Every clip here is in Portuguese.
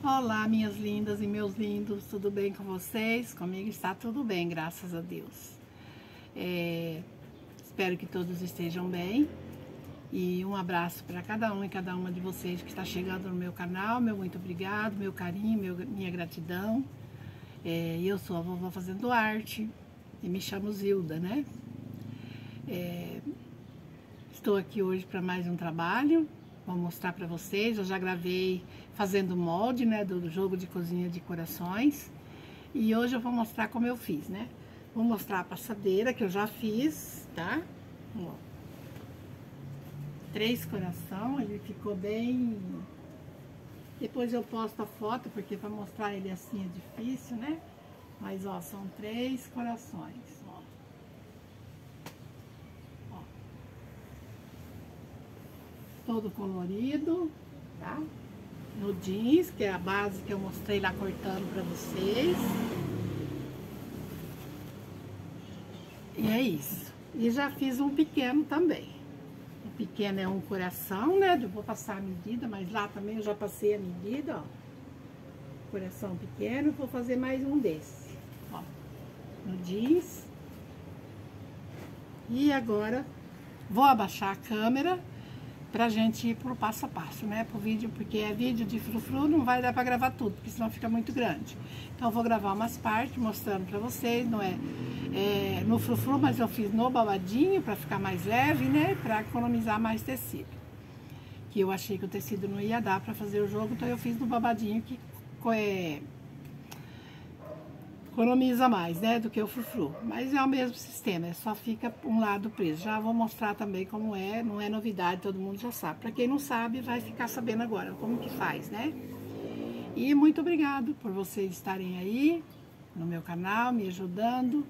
Olá, minhas lindas e meus lindos, tudo bem com vocês? Comigo está tudo bem, graças a Deus. Espero que todos estejam bem e um abraço para cada um e cada uma de vocês que está chegando no meu canal. Meu muito obrigado, meu carinho, minha gratidão. Eu sou a vovó Fazendo Arte e me chamo Zilda, né? Estou aqui hoje para mais um trabalho. Vou mostrar para vocês. Eu já gravei fazendo molde, né, do jogo de cozinha de corações. E hoje eu vou mostrar como eu fiz, né? Vou mostrar a passadeira que eu já fiz, tá? Ó, 3 coração, ele ficou bem... Depois eu posto a foto, porque para mostrar ele assim é difícil, né? Mas, ó, são 3 corações, ó. Todo colorido, tá? No jeans, que é a base que eu mostrei lá cortando pra vocês. E é isso. E já fiz um pequeno também. O pequeno é um coração, né? Eu vou passar a medida, mas lá também eu já passei a medida, ó. Coração pequeno, vou fazer mais um desse, ó. No jeans. E agora vou abaixar a câmera pra gente ir pro passo a passo, né? Pro vídeo, porque é vídeo de frufru, não vai dar pra gravar tudo, porque senão fica muito grande. Então eu vou gravar umas partes mostrando pra vocês, não é no frufru, mas eu fiz no babadinho pra ficar mais leve, né? Pra economizar mais tecido. Que eu achei que o tecido não ia dar pra fazer o jogo, então eu fiz no babadinho que economiza mais, né, do que o frufru. Mas é o mesmo sistema, só fica um lado preso. Já vou mostrar também como é, não é novidade, todo mundo já sabe. Para quem não sabe, vai ficar sabendo agora como que faz, né? E muito obrigado por vocês estarem aí no meu canal, me ajudando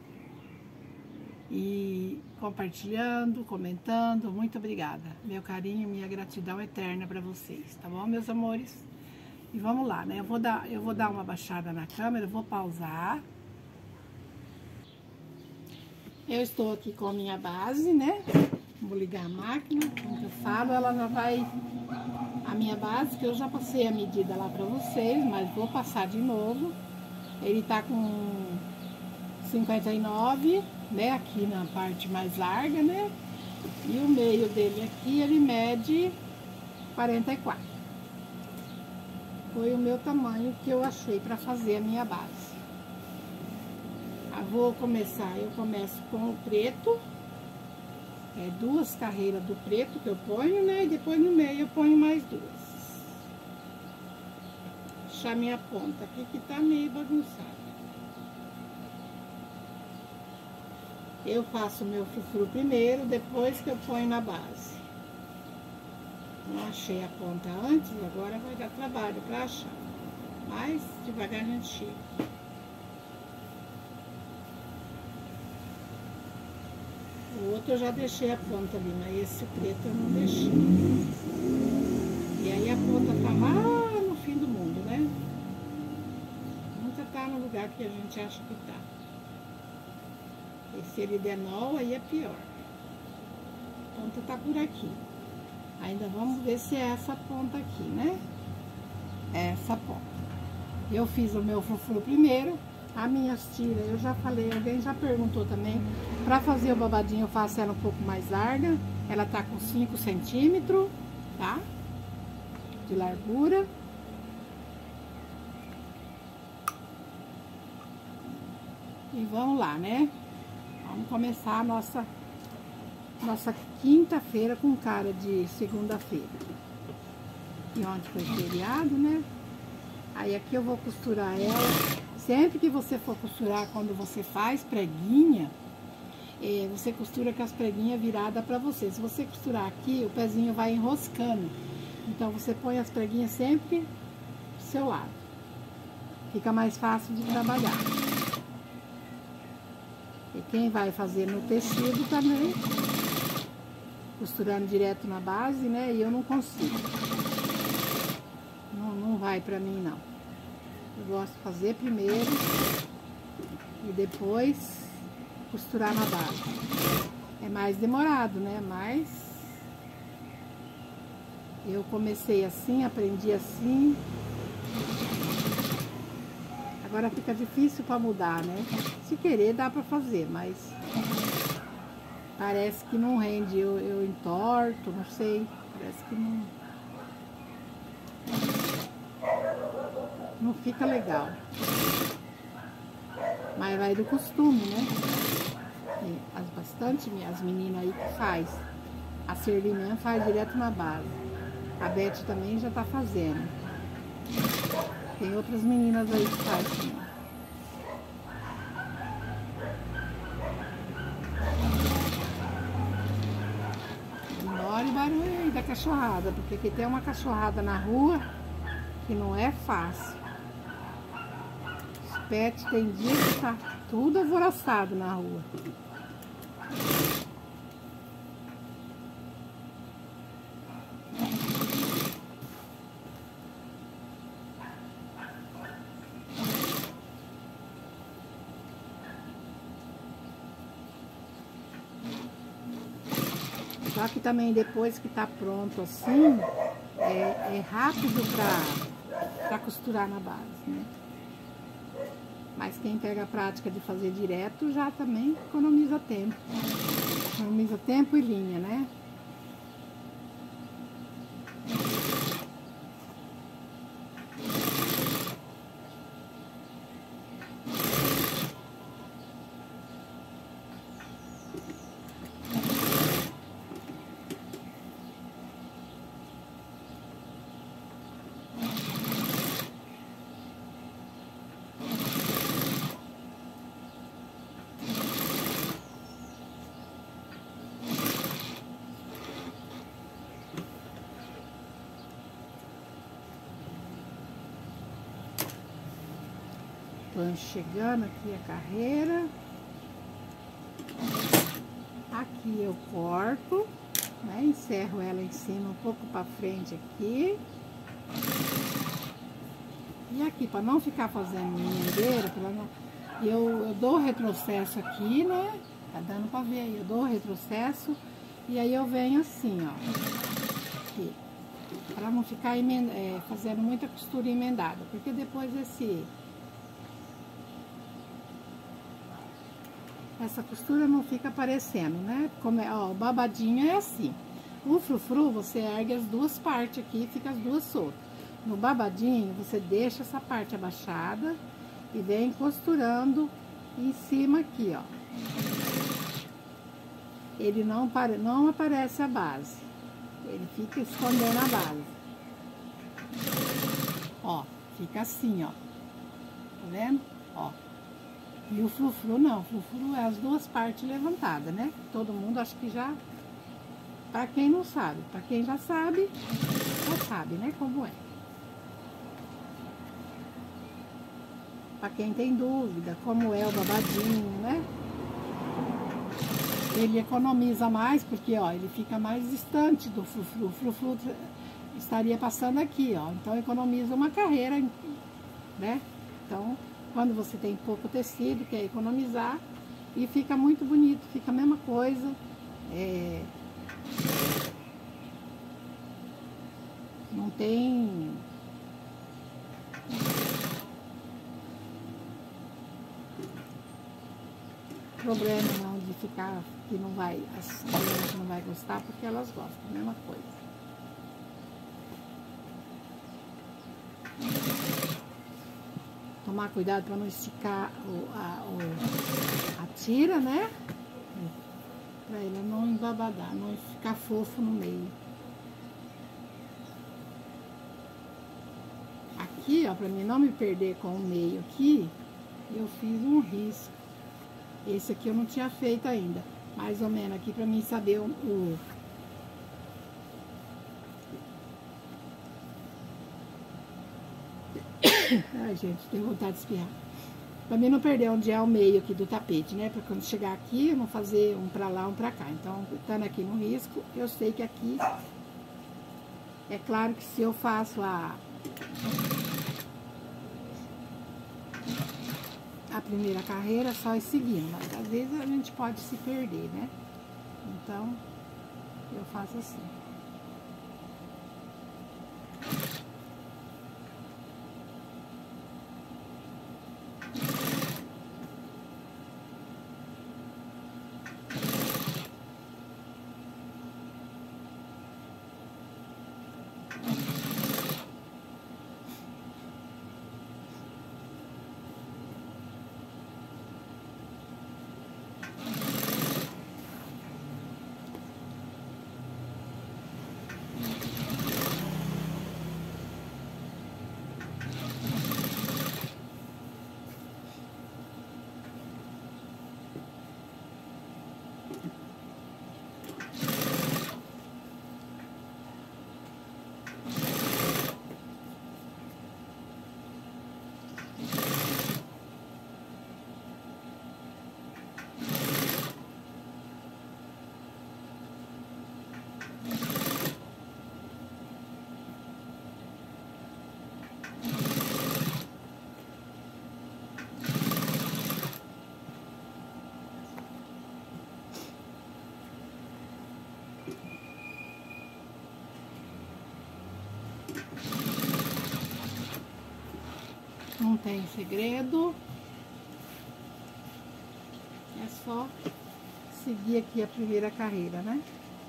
e compartilhando, comentando. Muito obrigada. Meu carinho, minha gratidão eterna para vocês, tá bom, meus amores? E vamos lá, né? Eu vou dar uma baixada na câmera, vou pausar. Eu estou aqui com a minha base, né? Vou ligar a máquina, como eu falo, ela já vai... A minha base, que eu já passei a medida lá pra vocês, mas vou passar de novo. Ele tá com 59, né? Aqui na parte mais larga, né? E o meio dele aqui, ele mede 44. Foi o meu tamanho que eu achei para fazer a minha base. Eu começo com o preto. 2 carreiras do preto que eu ponho, né? E depois no meio eu ponho mais 2. Deixar minha ponta aqui que tá meio bagunçada. Eu faço o meu frufru primeiro, depois que eu ponho na base. Não achei a ponta antes, agora vai dar trabalho para achar. Mas devagar a gente chega. O outro eu já deixei a ponta ali, mas esse preto eu não deixei. E aí a ponta tá lá no fim do mundo, né? Nunca tá no lugar que a gente acha que tá. E se ele der nó, aí é pior. A ponta tá por aqui. Ainda vamos ver se é essa ponta aqui, né? Essa ponta. Eu fiz o meu frufru primeiro. As minhas tiras, eu já falei, alguém já perguntou também. Pra fazer o babadinho eu faço ela um pouco mais larga. Ela tá com 5 centímetros, tá? De largura. E vamos lá, né? Vamos começar a nossa quinta-feira com cara de segunda-feira. E ontem foi feriado, né? Aí aqui eu vou costurar ela. Sempre que você for costurar, quando você faz preguinha, você costura com as preguinhas viradas pra você. Se você costurar aqui, o pezinho vai enroscando. Então você põe as preguinhas sempre do seu lado. Fica mais fácil de trabalhar. E quem vai fazer no tecido também, costurando direto na base, né? E eu não consigo. Não vai pra mim, não. Eu gosto de fazer primeiro e depois costurar na base. É mais demorado, né? Mas eu comecei assim, aprendi assim Agora fica difícil para mudar, né? Se querer dá para fazer, mas parece que não rende. Eu entorto, não sei. Parece que não fica legal. Mas vai do costume, né? As meninas aí que faz. A Serlinha faz direto na base. A Beth também já tá fazendo. Tem outras meninas aí que faz também. Ignore o barulho aí da cachorrada, porque aqui tem uma cachorrada na rua que não é fácil. Os pets tem dia que tá tudo alvoroçado na rua. Só que também depois que tá pronto assim, é rápido pra costurar na base, né? Mas quem pega a prática de fazer direto já também economiza tempo. Economiza tempo e linha, né? Tô chegando aqui a carreira. Aqui eu corto, né? Encerro ela em cima um pouco para frente aqui. E aqui, para não ficar fazendo emenda, eu dou retrocesso aqui, né? Tá dando para ver aí, eu dou retrocesso e aí eu venho assim, ó. Aqui. Para não ficar fazendo muita costura emendada, porque depois essa costura não fica aparecendo, né? Como ó, o babadinho é assim. O frufru, você ergue as duas partes aqui e fica as duas soltas. No babadinho, você deixa essa parte abaixada e vem costurando em cima aqui, ó. Ele não aparece a base. Ele fica escondendo a base. Ó, fica assim, ó. Tá vendo? Ó. E o frufru não, o frufru é as duas partes levantadas, né? Todo mundo acho que já, pra quem não sabe, pra quem já sabe, né, como é. Pra quem tem dúvida, como é o babadinho, né? Ele economiza mais, porque, ó, ele fica mais distante do frufru. O frufru estaria passando aqui, ó, então economiza uma carreira, né? Então, quando você tem pouco tecido, quer economizar, e fica muito bonito, fica a mesma coisa. Não tem problema não de ficar que não vai, as crianças não vai gostar, porque elas gostam, a mesma coisa. Tomar cuidado para não esticar a tira, né? Para ela não embabadar, não ficar fofo no meio. Aqui, ó, para mim não me perder com o meio aqui, eu fiz um risco. Esse aqui eu não tinha feito ainda. Mais ou menos aqui para mim saber Ai, gente, tenho vontade de espirrar. Pra mim não perder onde é o meio aqui do tapete, né? Pra quando chegar aqui, eu não fazer um pra lá, um pra cá. Então, estando aqui no risco, eu sei que aqui... É claro que se eu faço a primeira carreira, só ir seguindo. Mas às vezes a gente pode se perder, né? Então, eu faço assim. Não tem segredo. É só seguir aqui a primeira carreira, né?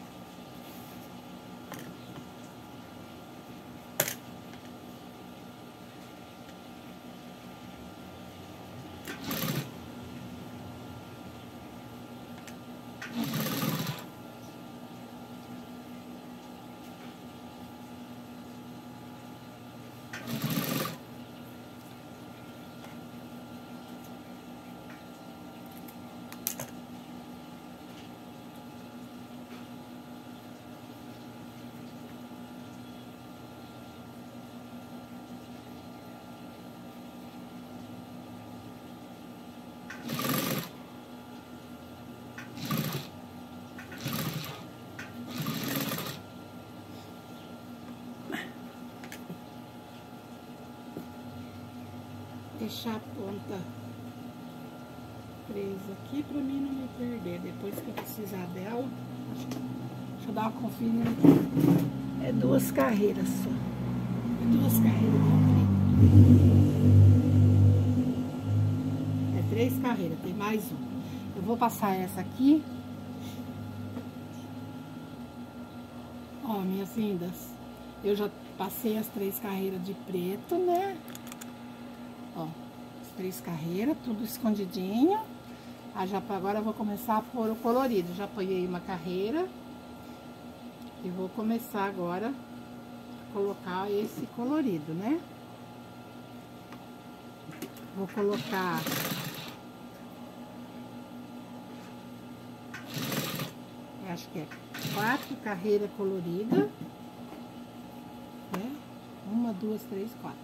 Deixar a ponta presa aqui pra mim não me perder. Depois que eu precisar dela, deixa eu dar uma conferida aqui. É 2 carreiras só. É 2 carreiras de É 3 carreiras, tem mais uma. Eu vou passar essa aqui. Ó, minhas lindas, eu já passei as 3 carreiras de preto, né? Ó, as 3 carreiras, tudo escondidinho. Agora eu vou começar a pôr o colorido. Já apoiei uma carreira. E vou começar agora a colocar esse colorido, né? Vou colocar... acho que é 4 carreiras coloridas. Né? 1, 2, 3, 4.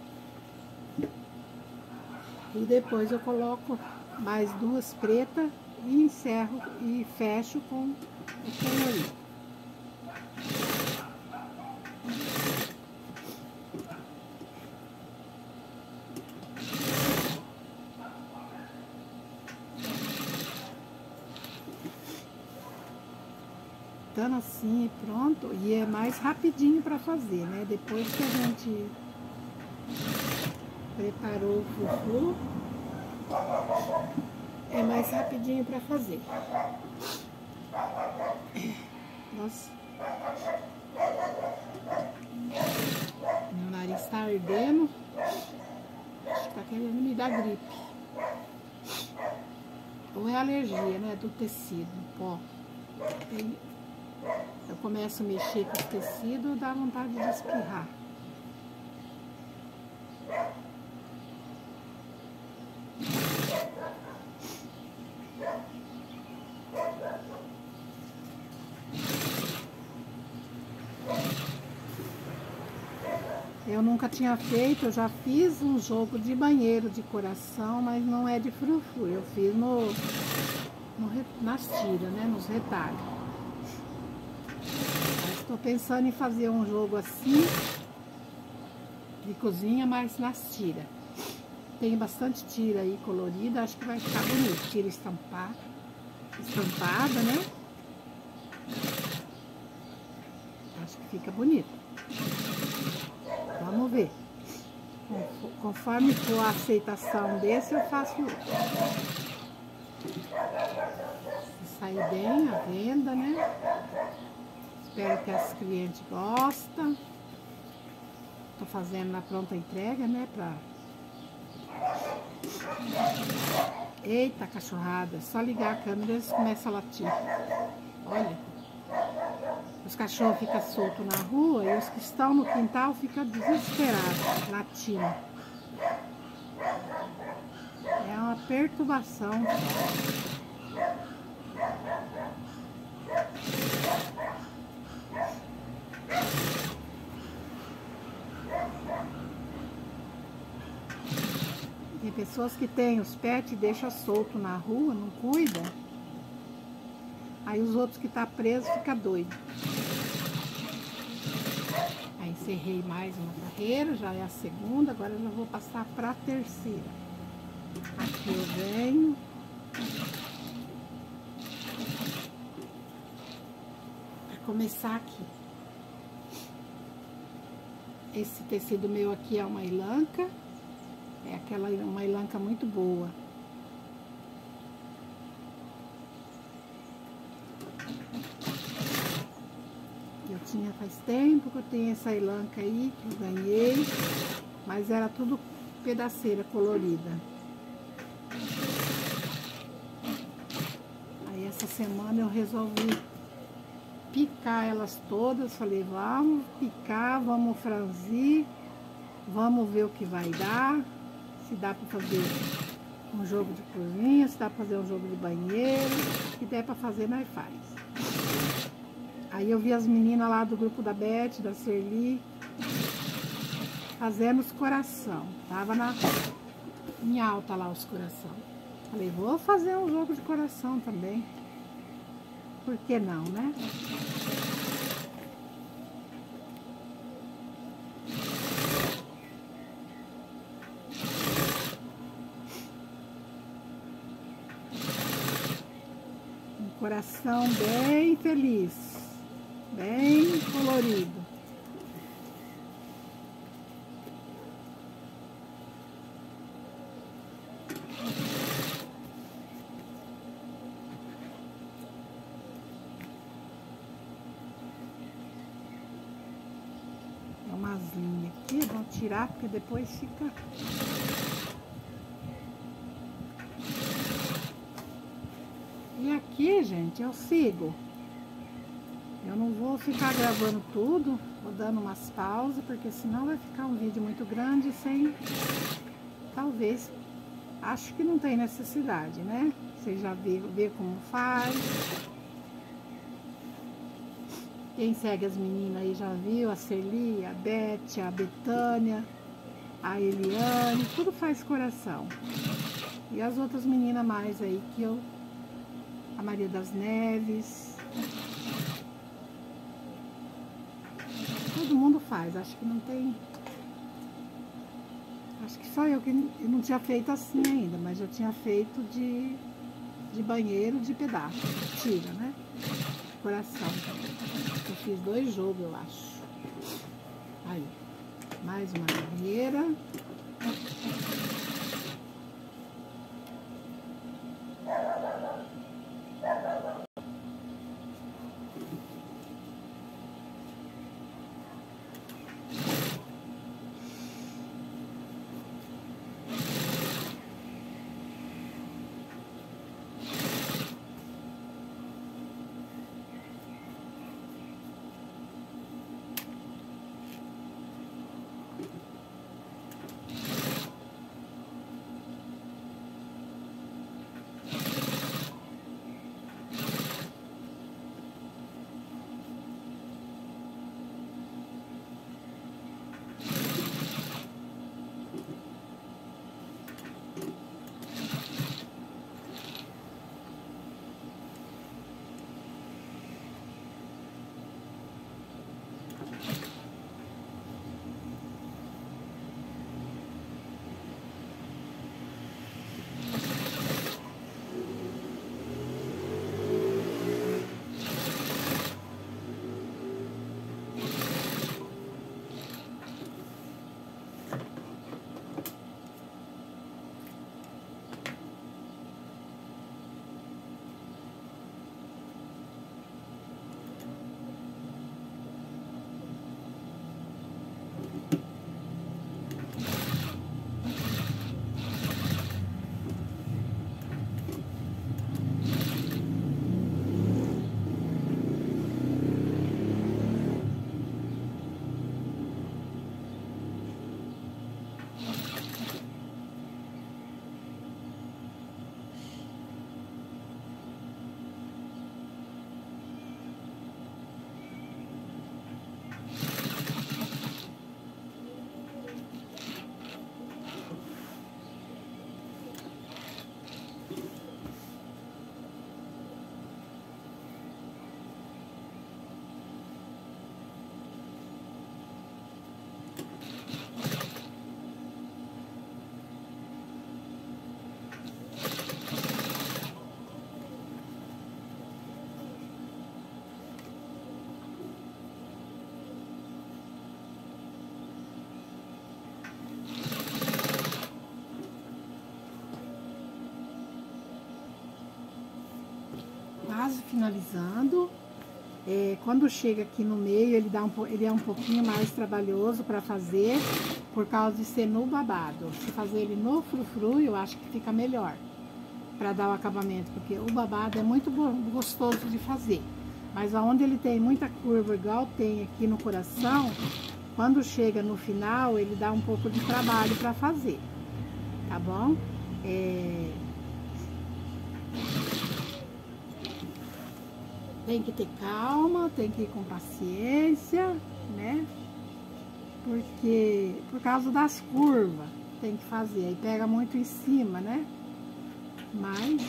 E depois eu coloco mais 2 pretas e encerro e fecho com o colorido. Dando assim, pronto. E é mais rapidinho para fazer, né? Depois que a gente preparou o fufu, é mais rapidinho para fazer. Nossa, meu nariz tá ardendo. Acho que tá querendo me dar gripe. Ou é alergia, né? Do tecido, pó. Eu começo a mexer com o tecido, dá vontade de espirrar. Eu nunca tinha feito, eu já fiz um jogo de banheiro de coração, mas não é de frufru. Eu fiz nas tiras, né? Nos retalhos. Estou pensando em fazer um jogo assim, de cozinha, mas nas tiras. Tem bastante tira aí colorida, acho que vai ficar bonito. Tira estampada, né? Acho que fica bonito. Vamos ver. Conforme for a aceitação desse, eu faço outro. Se sair bem a venda, né? Espero que as clientes gostem. Tô fazendo na pronta entrega, né? Eita, cachorrada. Só ligar a câmera e eles começam a latir. Olha. Os cachorros ficam soltos na rua e os que estão no quintal ficam desesperados, latindo. É uma perturbação. Tem pessoas que têm os pets e deixam solto na rua, não cuidam. Aí os outros que tá preso ficam doidos. Aí encerrei mais uma carreira, já é a segunda, agora eu já vou passar para a terceira. Aqui eu venho. Para começar aqui. Esse tecido meu aqui é uma elanca. É aquela, uma elanca muito boa. Eu tinha faz tempo que eu tenho essa elanca aí, que eu ganhei, mas era tudo pedaceira colorida. Aí essa semana eu resolvi picar elas todas, falei, vamos picar, vamos franzir, vamos ver o que vai dar, se dá para fazer um jogo de cozinha, se dá para fazer um jogo de banheiro, se der para fazer, nós faz. Aí eu vi as meninas lá do grupo da Beth, da Serli, fazendo os coração, tava em alta lá os coração. Falei, vou fazer um jogo de coração também, por que não, né? Coração bem feliz, bem colorido. Tem umas linhas aqui, vou tirar porque depois fica... E aqui, gente, eu sigo. Eu não vou ficar gravando tudo, vou dando umas pausas, porque senão vai ficar um vídeo muito grande sem... Talvez, acho que não tem necessidade, né? Você já vê como faz. Quem segue as meninas aí já viu, a Celi, a Beth, a Betânia, a Eliane, tudo faz coração. E as outras meninas mais aí que eu... A Maria das Neves. Todo mundo faz, acho que não tem... Acho que só eu que não tinha feito assim ainda, mas já tinha feito de banheiro de pedaço, tira, né? Coração. Eu fiz 2 jogos, eu acho. Aí, mais uma banheira. finalizando. Quando chega aqui no meio, ele é um pouquinho mais trabalhoso para fazer, por causa de ser no babado. Se fazer ele no frufru, eu acho que fica melhor para dar o acabamento, porque o babado é muito gostoso de fazer. Mas aonde ele tem muita curva, igual tem aqui no coração, quando chega no final, ele dá um pouco de trabalho para fazer, tá bom? Tem que ter calma, tem que ir com paciência, né? Porque, por causa das curvas, tem que fazer. Aí pega muito em cima, né? Mas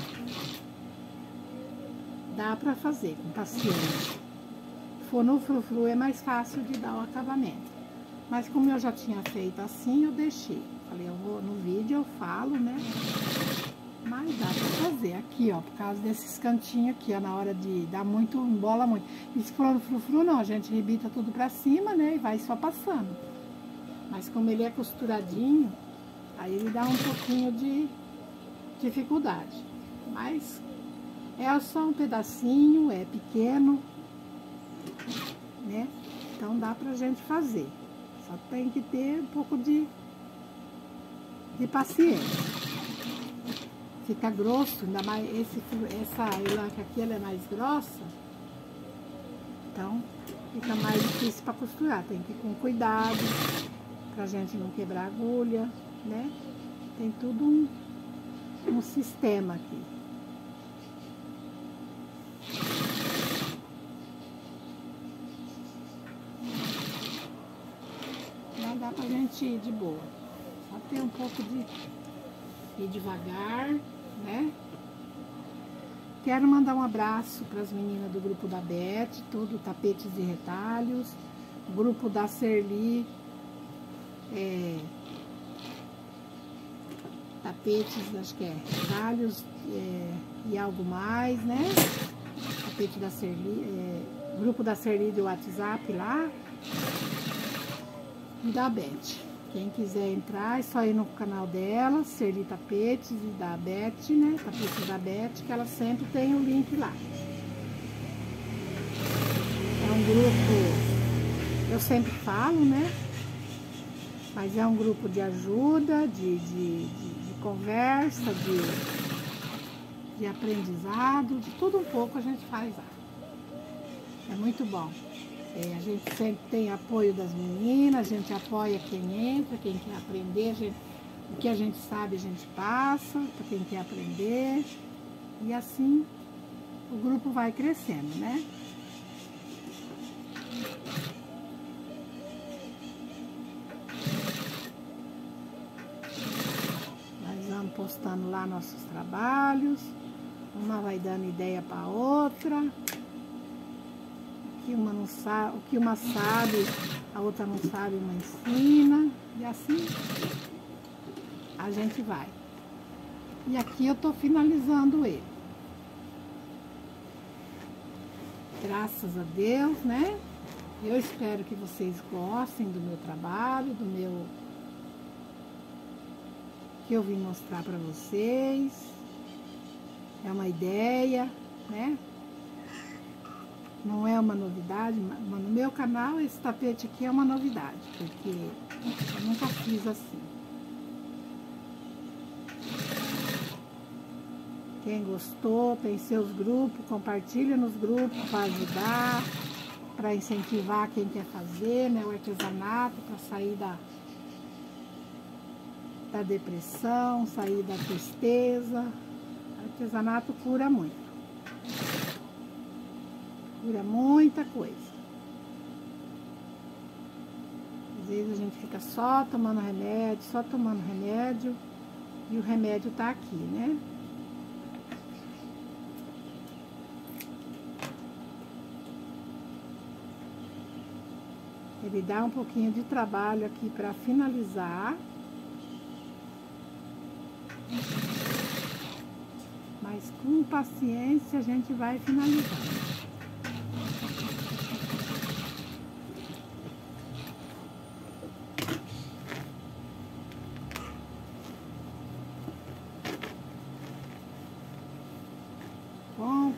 dá pra fazer com paciência. Se for no frufru é mais fácil de dar o acabamento. Mas como eu já tinha feito assim, eu deixei. Falei, eu vou no vídeo, eu falo, né? Mas dá pra fazer aqui, ó, por causa desses cantinhos aqui, ó, na hora de dar muito, embola muito. E se for no frufru, não, a gente rebita tudo pra cima, né, e vai só passando. Mas como ele é costuradinho, aí ele dá um pouquinho de dificuldade. Mas é só um pedacinho, é pequeno, né, então dá pra gente fazer. Só tem que ter um pouco de paciência. Fica grosso, ainda mais essa elanca aqui, ela é mais grossa, então fica mais difícil para costurar. Tem que ir com cuidado, pra gente não quebrar a agulha, né? Tem tudo um sistema aqui. Não dá pra gente ir de boa, só ter um pouco de ir devagar, né? Quero mandar um abraço para as meninas do grupo da Beth, tudo tapetes e retalhos, grupo da Serli, tapetes, acho que é retalhos e algo mais, né? Tapete da Serli, grupo da Serli do WhatsApp lá e da Beth. Quem quiser entrar, é só ir no canal dela, Serli Tapetes, e da Beth, né? Tapetes da Beth, que ela sempre tem o link lá. É um grupo, eu sempre falo, né? Mas é um grupo de ajuda, de conversa, de aprendizado, de tudo um pouco a gente faz lá. É muito bom. A gente sempre tem apoio das meninas, a gente apoia quem entra, quem quer aprender, o que a gente sabe a gente passa para quem quer aprender. E assim o grupo vai crescendo, né? Nós vamos postando lá nossos trabalhos, uma vai dando ideia para a outra. Que uma não sabe, o que uma sabe, a outra não sabe, uma ensina, e assim a gente vai. E aqui eu tô finalizando ele. Graças a Deus, né? Eu espero que vocês gostem do meu trabalho, que eu vim mostrar para vocês. É uma ideia, né? Não é uma novidade, mas no meu canal esse tapete aqui é uma novidade, porque eu nunca fiz assim. Quem gostou, tem seus grupos, compartilha nos grupos para ajudar, para incentivar quem quer fazer, né, o artesanato, para sair da depressão, sair da tristeza. O artesanato cura muito. Cura muita coisa. Às vezes a gente fica só tomando remédio, e o remédio tá aqui, né? Ele dá um pouquinho de trabalho aqui para finalizar. Mas com paciência a gente vai finalizando.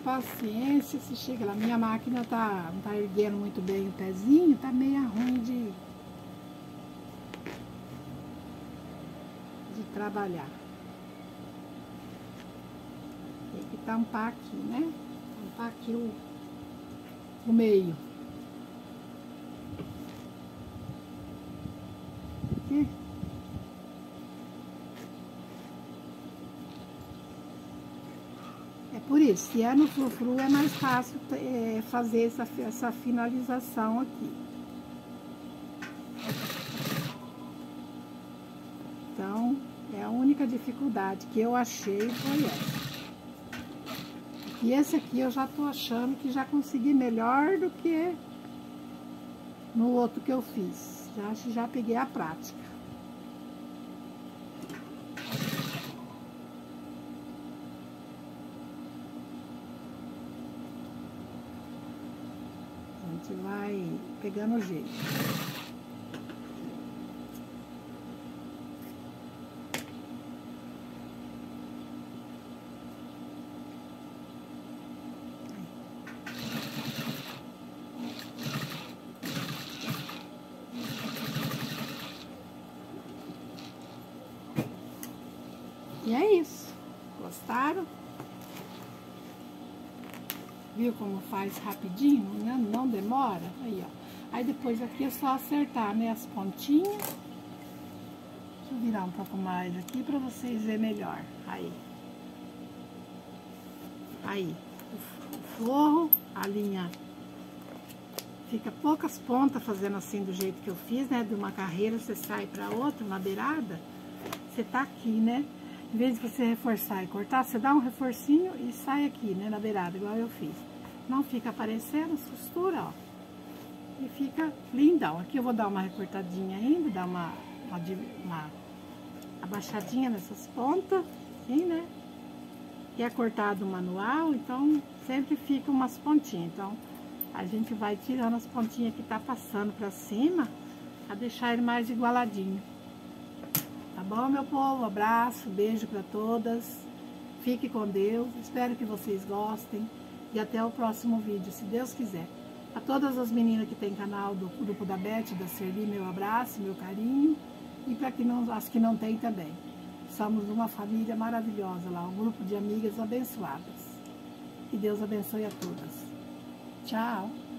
paciência, se chega lá. Minha máquina não tá erguendo muito bem o pezinho, tá meio ruim de trabalhar. Tem que tampar aqui, né? Tampar aqui o meio. Aqui. É por isso, se é no frufru é mais fácil fazer essa finalização aqui. Então, é a única dificuldade que eu achei foi essa. E esse aqui eu já tô achando que já consegui melhor do que no outro que eu fiz. Já peguei a prática. A gente vai pegando o jeito. E é isso. Gostaram? Viu como faz rapidinho, né? Não demora? Aí, ó. Aí depois aqui é só acertar, né? As pontinhas. Deixa eu virar um pouco mais aqui para vocês verem melhor. Aí. Aí. O forro, a linha. Fica poucas pontas fazendo assim do jeito que eu fiz, né? De uma carreira você sai para outra, na beirada. Você tá aqui, né? Em vez de você reforçar e cortar, você dá um reforcinho e sai aqui, né, na beirada, igual eu fiz. Não fica aparecendo as costuras, ó. E fica lindão. Aqui eu vou dar uma recortadinha ainda, dar uma abaixadinha nessas pontas, assim, né? E é cortado manual, então sempre fica umas pontinhas. Então, a gente vai tirando as pontinhas que tá passando pra cima, pra deixar ele mais igualadinho. Tá bom, meu povo? Abraço, beijo para todas. Fique com Deus. Espero que vocês gostem. E até o próximo vídeo, se Deus quiser. A todas as meninas que tem canal do Grupo da Beth, da Serli, meu abraço, meu carinho. E para as que não tem também. Somos uma família maravilhosa lá, um grupo de amigas abençoadas. Que Deus abençoe a todas. Tchau.